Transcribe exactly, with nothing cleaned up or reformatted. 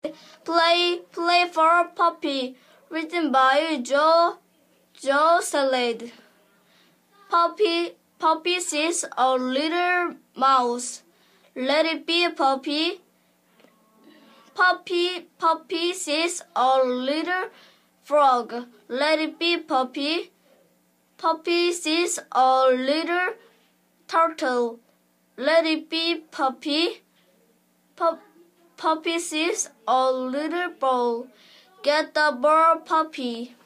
Play, Playful Puppy, written by Joe, Joe Salad. Puppy, Puppy sees a little mouse. Let it be, Puppy. Puppy, Puppy sees a little frog. Let it be, Puppy. Puppy sees a little turtle. Let it be, Puppy. Pup, Puppy sees a little ball. Get the ball, Puppy.